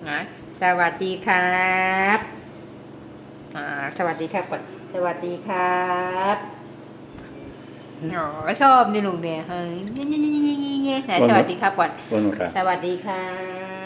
นะสวัสดีครับสวัสดีครับก่อนสวัสดีครับอ๋อชอบนี่ลูกเนี่ยเฮ้ยเงี้ยสวัสดีครับก่อนสวัสดีครับ